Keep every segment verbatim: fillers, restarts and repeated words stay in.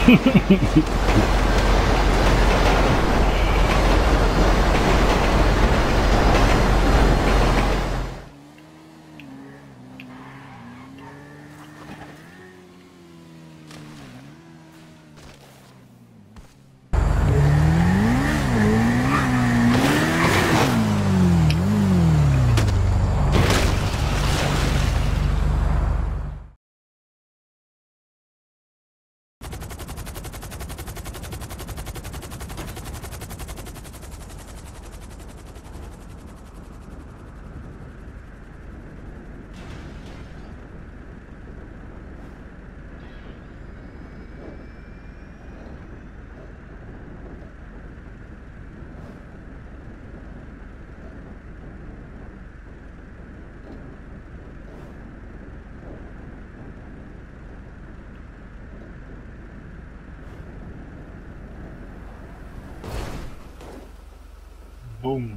Бум.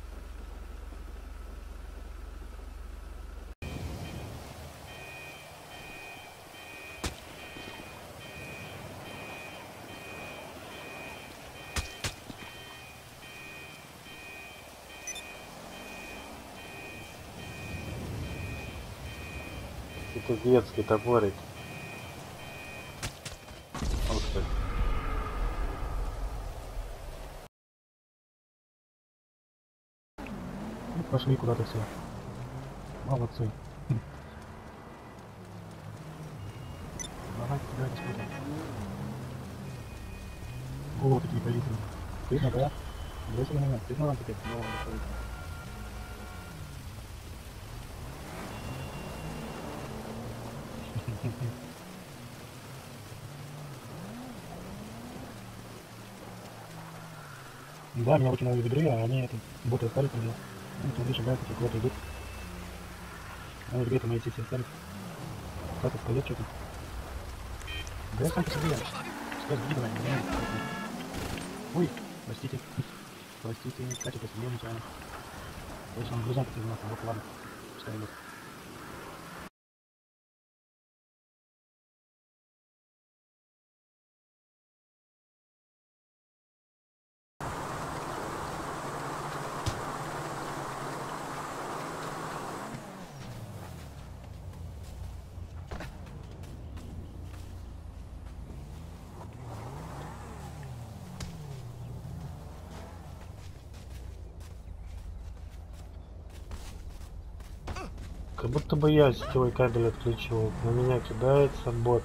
Это детский топорик. Вот так. Пошли куда-то все. Молодцы. Давай, кидайте сюда. Голову такие полиции. Ты на да? Бросили на меня. Ты на теперь. Голову полиции. Да, меня выкинули в игры, а они это, боты остались уже. Ну, смотри, шагают, эти куда-то идут. А вот где-то мои сети остались. Как это стоит что-то. Да я сам по себе. Сейчас гида, наверное. Ой, простите. Простите, кстати, посидел нечаянно. Точно, он грузом потерял, вот ладно. Пускай идет. Как будто бы я сетевой кабель отключил. На меня кидается бот.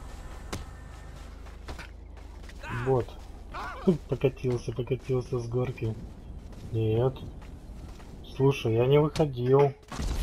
Бот. Покатился, покатился с горки. Нет. Слушай, я не выходил.